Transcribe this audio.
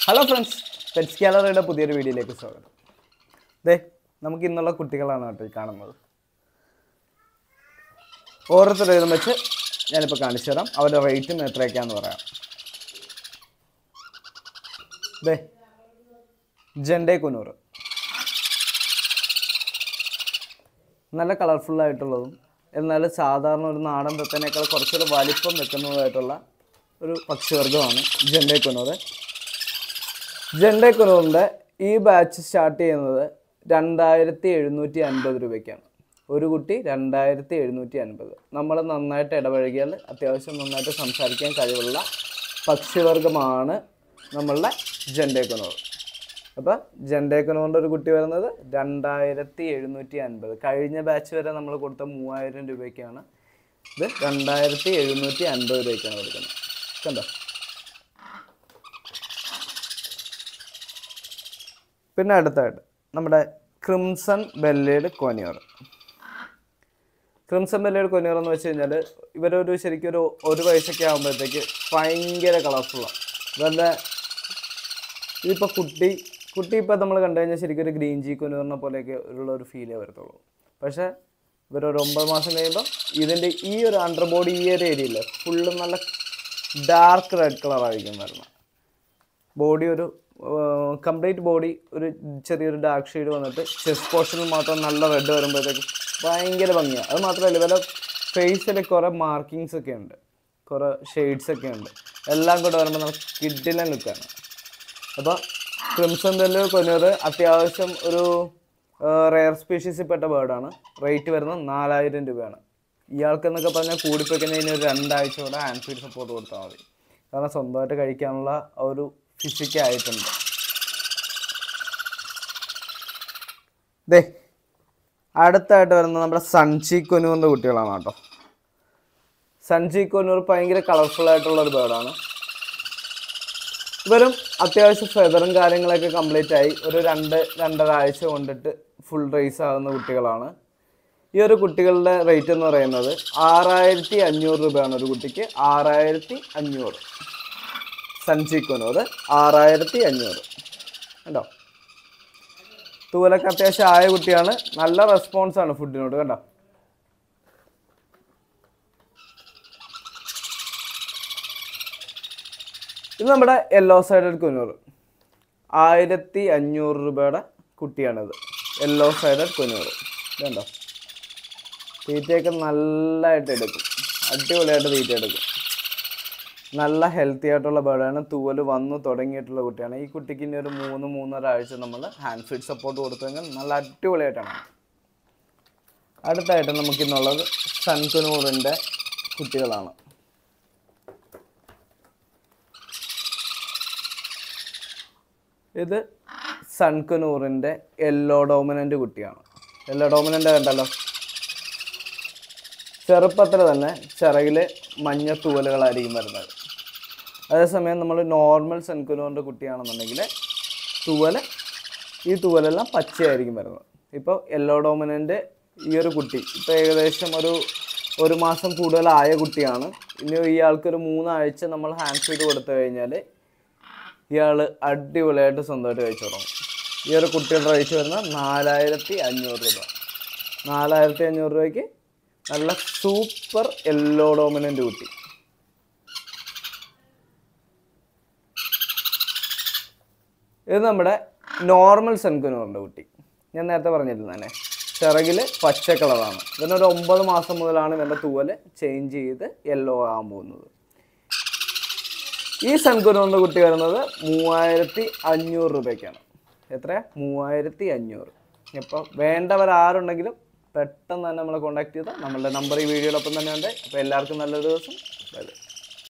Hello friends, pets ഗാലറിയുടെ പുതിയൊരു വീഡിയോയിലേക്ക് സ്വാഗതം. നമുക്ക് ഇന്നുള്ള കുട്ടികളാണ് കേട്ടോ ഈ കാണുന്നത്. ഓരോരുത്തരും വെച്ച് ഞാനിപ്പോൾ കാണിച്ചു തരാം. അവരുടെ റേറ്റും എത്രയൊക്കെയാണെന്ന് പറയാം. ജെൻഡേ കുനൂർ നല്ല കളർഫുള്ളായിട്ടുള്ളതും എന്നാൽ സാധാരണ ഒരു നാടൻ പെപ്പനേക്കാൾ കുറച്ചൊരു വലിപ്പം വെക്കുന്നതായിട്ടുള്ള ഒരു പക്ഷിവർഗമാണ് ജെൻഡേ കുനൂർ. ജെൻഡേ കുനൂറിൻ്റെ ഈ ബാച്ച് സ്റ്റാർട്ട് ചെയ്യുന്നത് 2750 രൂപയ്ക്കാണ്. ഒരു കുട്ടി 2750. നമ്മൾ നന്നായിട്ട് ഇടപഴകിയാൽ അത്യാവശ്യം നന്നായിട്ട് സംസാരിക്കാൻ കഴിവുള്ള പക്ഷിവർഗമാണ് നമ്മളുടെ ജെൻഡേ കുനൂർ. അപ്പോൾ ജെൻഡേ കുനൂറിൻ്റെ ഒരു കുട്ടി വരുന്നത് 2750. കഴിഞ്ഞ ബാച്ച് വരെ നമ്മൾ കൊടുത്ത 3000 രൂപയ്ക്കാണ്. ഇത് 2750 രൂപയ്ക്കാണ് കൊടുക്കുന്നത്. കണ്ടോ? പിന്നെ അടുത്തായിട്ട് നമ്മുടെ ക്രിംസൺ ബെല്ലേഡ് കൊനിയർ. ക്രിംസൺ ബെല്ലേഡ് കൊനിയർ എന്ന് വെച്ച് കഴിഞ്ഞാൽ ഇവരൊരു ശരിക്കും ഒരു വയസ്സൊക്കെ ആകുമ്പോഴത്തേക്ക് ഭയങ്കര കളർഫുള്ളാണ്. ഇവരുടെ ഇതിപ്പോൾ കുട്ടി ഇപ്പോൾ നമ്മൾ കണ്ടു കഴിഞ്ഞാൽ ശരിക്കും ഒരു ഗ്രീൻ ജി കൊനിയറിനെ പോലെയൊക്കെ ഉള്ള ഒരു ഫീലേ വരത്തുള്ളൂ. പക്ഷേ ഇവരൊരു 9 മാസം കഴിയുമ്പോൾ ഇതിൻ്റെ ഈ ഒരു അണ്ടർ ബോഡി ഈ ഒരു ഏരിയയിൽ ഫുള്ളും നല്ല ഡാർക്ക് റെഡ് കളറായിരിക്കും വരുന്നത്. ബോഡി ഒരു കംപ്ലീറ്റ് ബോഡി ഒരു ചെറിയൊരു ഡാർക്ക് ഷെയ്ഡ് വന്നിട്ട് ചെസ്റ്റ് പോർഷനിൽ മാത്രം നല്ല റെഡ് വരുമ്പോഴത്തേക്കും ഭയങ്കര ഭംഗിയാണ്. അത് മാത്രമല്ല ഇവരുടെ ഫേസിൽ കുറേ മാർക്കിങ്സ് ഒക്കെ ഉണ്ട്, കുറേ ഷെയ്ഡ്സ് ഒക്കെ ഉണ്ട്. എല്ലാം കൂടെ വരുമ്പോൾ നമുക്ക് കിഡിലൻ ലുക്കാണ്. അപ്പോൾ ക്രിംസൺ ബെല്ലേഡ് കൊനിയർ അത്യാവശ്യം ഒരു റെയർ സ്പീഷീസിൽ പെട്ട ബേർഡാണ്. റേറ്റ് വരുന്നത് 4000 രൂപയാണ്. ഇയാൾക്കെന്നൊക്കെ പറഞ്ഞാൽ കൂടിപ്പോയി കഴിഞ്ഞാൽ ഇനി ഒരു 2 ആഴ്ച കൂടെ ഹാൻഡ് ഫീഡ് സപ്പോർട്ട് കൊടുത്താൽ മതി. കാരണം സ്വന്തമായിട്ട് കഴിക്കാനുള്ള ഒരു ഫിസിക്കായിട്ടുണ്ട്. അടുത്തായിട്ട് വരുന്നത് നമ്മുടെ സൺചി കൊനൂറിൻ്റെ കുട്ടികളാണ് കേട്ടോ. സൺചി കൊനൂർ ഭയങ്കര കളർഫുള്ളായിട്ടുള്ളൊരു ബേർഡാണ്. ഇവരും അത്യാവശ്യം ഫെദറും കാര്യങ്ങളൊക്കെ കംപ്ലീറ്റ് ആയി ഒരു 2-2.5 ആഴ്ച കൊണ്ടിട്ട് ഫുൾ റേസ് ആകുന്ന കുട്ടികളാണ്. ഈ ഒരു കുട്ടികളുടെ റേറ്റ് എന്ന് പറയുന്നത് 6500 രൂപയാണ് ഒരു കുട്ടിക്ക്. 6500. സൺചി കൊനൂർ 6500 കണ്ടോ. തൂവലൊക്കെ അത്യാവശ്യം ആയ കുട്ടിയാണ്. നല്ല റെസ്പോൺസാണ് ഫുഡിനോട്. കണ്ടോ? ഇത് നമ്മുടെ യെല്ലോ സൈഡഡ് കൊനൂർ 1500 രൂപയുടെ കുട്ടിയാണിത്. യെല്ലോ സൈഡഡ് കൊനൂർ കണ്ടോ. തീറ്റയൊക്കെ നല്ലതായിട്ട് എടുക്കും, അടിപൊളിയായിട്ട് തീറ്റ എടുക്കും. നല്ല ഹെൽത്തി ആയിട്ടുള്ള ബേർഡാണ്. തൂവൽ വന്നു തുടങ്ങിയിട്ടുള്ള കുട്ടിയാണ്. ഈ കുട്ടിക്ക് ഇനി ഒരു 3-3.5 ആഴ്ച നമ്മൾ ഹാൻഡ് ഫീഡ് സപ്പോർട്ട് കൊടുത്തു കഴിഞ്ഞാൽ നല്ല അടിപൊളിയായിട്ടാണ്. അടുത്തായിട്ട് നമുക്കിന്നുള്ളത് സൺകുനൂറിൻ്റെ കുട്ടികളാണ്. ഇത് സൺകുനൂറിൻ്റെ യെല്ലോ ഡോമിനൻ്റ് കുട്ടിയാണ്. യെല്ലോ ഡോമിനൻ്റ് കണ്ടല്ലോ. ചെറുപ്പത്തിൽ തന്നെ ചിറകിൽ മഞ്ഞ തൂവലുകളായിരിക്കും വരുന്നത്. അതേസമയം നമ്മൾ നോർമൽ സൺകുനൂറിൻ്റെ കുട്ടിയാണെന്നുണ്ടെങ്കിൽ ഈ തൂവലെല്ലാം പച്ചയായിരിക്കും വരുന്നത്. ഇപ്പോൾ യെല്ലോ ഡോമിനൻ്റ് ഈ ഒരു കുട്ടി ഇപ്പോൾ ഏകദേശം ഒരു മാസം കൂടുതലായ കുട്ടിയാണ്. ഇനി ഇയാൾക്കൊരു 3 ആഴ്ച നമ്മൾ ഹാൻഡ് ഫീഡ് കൊടുത്തു കഴിഞ്ഞാൽ ഇയാൾ അടിപൊളിയായിട്ട് സ്വന്തമായിട്ട് കഴിച്ചു തുടങ്ങും. ഈ ഒരു കുട്ടിയുടെ റേറ്റ് വരുന്നത് 4500 രൂപ. 4500 രൂപയ്ക്ക് നല്ല സൂപ്പർ യെല്ലോ ഡോമിനൻ്റ് കുട്ടി. ഇത് നമ്മുടെ നോർമൽ സൺകുനൂറിൻ്റെ കുട്ടി. ഞാൻ നേരത്തെ പറഞ്ഞിരുന്നു തന്നെ, ചിറകിൽ പച്ച കളറാണ്. ഇതിനൊരു 9 മാസം മുതലാണ് ഇവൻ്റെ തൂവൽ ചേഞ്ച് ചെയ്ത് യെല്ലോ ആകാൻ പോകുന്നത്. ഈ സൺകുനൂറിൻ്റെ കുട്ടി വരുന്നത് 3500 രൂപയ്ക്കാണ്. എത്ര? 3500. ഇപ്പോൾ വേണ്ടവരാരുണ്ടെങ്കിലും പെട്ടെന്ന് തന്നെ നമ്മളെ കോൺടാക്ട് ചെയ്താൽ നമ്മളുടെ നമ്പർ ഈ വീഡിയോടൊപ്പം തന്നെ ഉണ്ട്. അപ്പോൾ എല്ലാവർക്കും നല്ലൊരു ദിവസം. ബൈ.